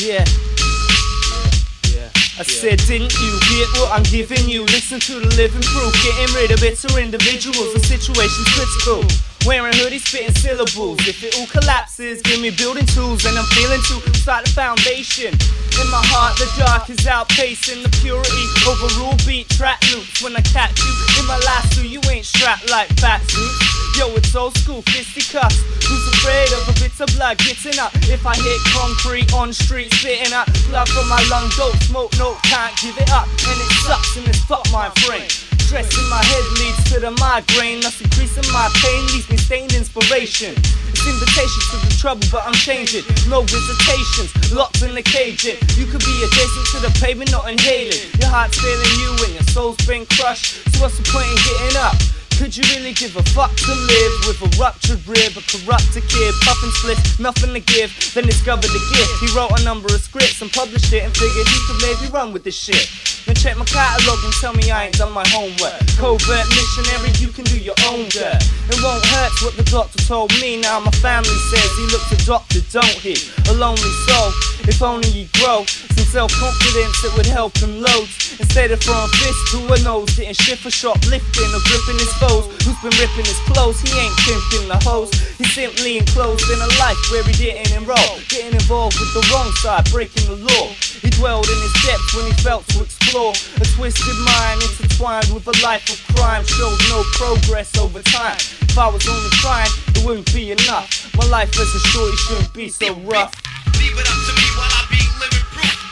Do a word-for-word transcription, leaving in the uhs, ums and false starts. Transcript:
Yeah. I said, didn't you get what I'm giving you? Listen to the living proof. Getting rid of bitter individuals. The situation's critical. Wearing hoodies, spitting syllables. If it all collapses, give me building tools. And I'm feeling to start the foundation. In my heart, the dark is outpacing the purity. Overrule beat track loops. When I catch you in my lasso, you ain't strapped like fat suits. Yo, it's old school, fisticuffs. Who's afraid of a bit of blood getting up? If I hit concrete on the street, spitting up blood from my lungs, don't smoke, no, can't give it up. And it sucks in this fuck my frame. Stress in my head leads to the migraine, thus increasing my pain, leaves me stained inspiration. It's invitations to the trouble, but I'm changing. No visitations, locked in the cage. You could be adjacent to the pavement, not inhaling. Your heart's failing you and your soul's been crushed. So what's the point in getting up? Could you really give a fuck to live with a ruptured rib, a corrupted kid, puffing splits, nothing to give, then discovered the gift. He wrote a number of scripts and published it and figured he could maybe run with this shit. Then check my catalogue and tell me I ain't done my homework. Covert missionary, you can do your own dirt. It won't hurt what the doctor told me. Now my family says he looks adopted, don't he? A lonely soul, if only he'd grow some self-confidence, it would help him loads. Instead of throwing fists to a nose, getting shit for shoplifting or gripping his foes. Who's been ripping his clothes? He ain't pimping the hoes. He's simply enclosed in a life where he didn't enroll. Getting involved with the wrong side, breaking the law. He dwelled in his depths when he felt to explore. A twisted mind intertwined with a life of crime showed no progress over time. If I was only trying, it wouldn't be enough. My life as a shorty shouldn't be so rough. Leave it up to me while I be living proof.